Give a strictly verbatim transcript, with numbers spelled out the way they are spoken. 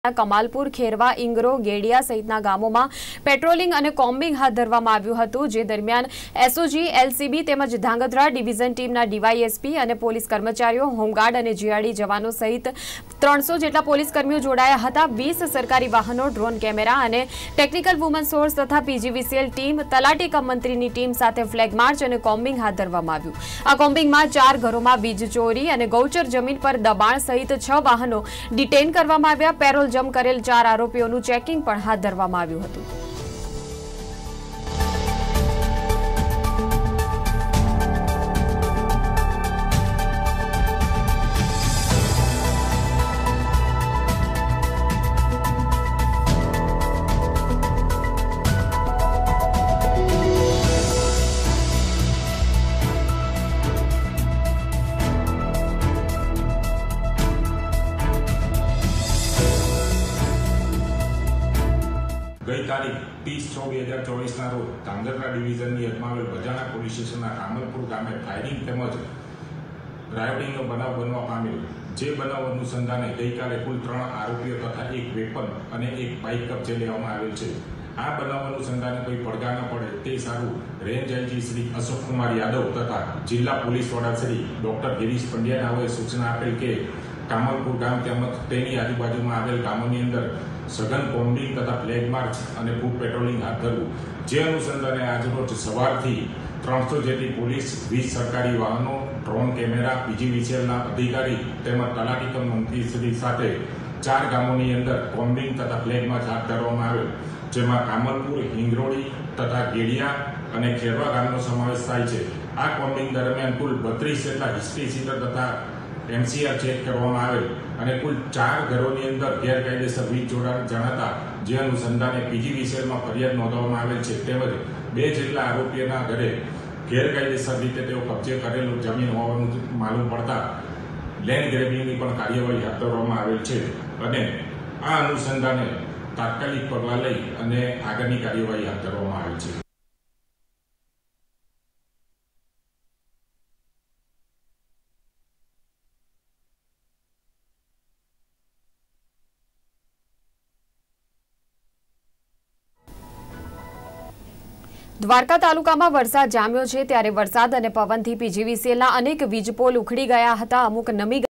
कमालपुर, खेरवा, इंगरो, गेडिया सहितना गामों पेट्रोलिंग और कोम्बिंग हाथ धरवामां आव्युं हतुं। जे दरमियान एसओजी, एलसीबी तेमज धांगध्रा डिविजन टीमना डीवायएसपी और पोलीस कर्मचारीओ, होमगार्ड और जीआरडी जवानों सहित त्रणसो जेटला पोलीस कर्मीओ जोड़ाया हता। वीस सरकारी वाहनों, ड्रोन कैमेरा और टेक्निकल वुमन सोर्स तथा पीजीवीसीएल टीम, तलाटी कम मंत्रीनी टीम साथे फ्लेग मार्च और कोम्बिंग हाथ धरवामां आव्युं। आ कोम्बिंग में चार घरों में वीज चोरी और गौचर जमीन पर दबाण सहित छ वाहनों डिटेन करवामां आव्या। पेरोल जम करेल चार आरोपीओनुं चेकिंग पण हाथ धरवामां आव्युं हतुं। गई तारीख तीस छो बे हज़ार चौबीस रोज धांगध्रा डिविजन की हदमावेल बजाणा पोलीस स्टेशन कामलपुर गामे फायरिंग तेमज रायोटिंग बनाव बनवा पामेल। जे बनाव अनुसंधाने गई काले कुल त्रण आरोपीओ तथा एक वेपन और एक बाइक कब्जे लेवामां आवेल छे। आ बनाव अनुसंधाने कोई પડઘા न पड़े ते सारू रेंज आईजी श्री अशोक कुमार यादव तथा जिला पोलीस वड़ा श्री डॉक्टर गिरीश पंड्याए सूचना आपेल के कामलपुर गाम तेमज तेनी आजुबाजुमां आवेल गामोनी अंदर सघन कोम्बिंग तथा फ्लेग मार्च और बूथ पेट्रोलिंग हाथ धरवू। जे अनुसंधाने आजरोज सवारथी त्रणसो जेटली पोलीस, वीस सरकारी वाहनों, ड्रोन कैमेरा, पीजीवीसीएल अधिकारी तेमज तलाटी कम मंत्री श्री साथे चार गामोनी अंदर कोम्बिंग तथा फ्लेग मार्च हाथ धरवामां आवेल। जेमां कामलपुर, हिंगरोड़ी तथा गेडिया और खेरवा गामनो समावेश थाय छे। आ कोम्बिंग दरमियान कुल बत्रीस जेटला हिस्ट्री सीटर तथा एमसीआर चेक करवामां आवेल અને કુલ ચાર ઘરોની અંદર ગેરકાયદેસર વીજ જોડાણ જણાતા જે અનુસંધાને પીજીવીસીએલમાં ફરિયાદ નોંધવામાં આવેલ છે તેમજ બે જેટલા આરોપીઓના ઘરે ગેરકાયદેસર રીતે તેઓ કબજે કરેલું જમીન હોવાનું માલુમ પડતા લેન્ડ ગ્રેબિંગની પણ કાર્યવાહી હાથ ધરવામાં આવેલ છે અને આ અનુસંધાને તાત્કાલિક પગલાં લઈ અને આગળની કાર્યવાહી હાથ ધરવામાં આવેલ છે। द्वारका तालुका में वरसाद जाम्यो छे त्यारे वरसाद और पवनथी पीजीवीसीएलना अनेक वीज पोल उखड़ी गया हता। अमुक नमी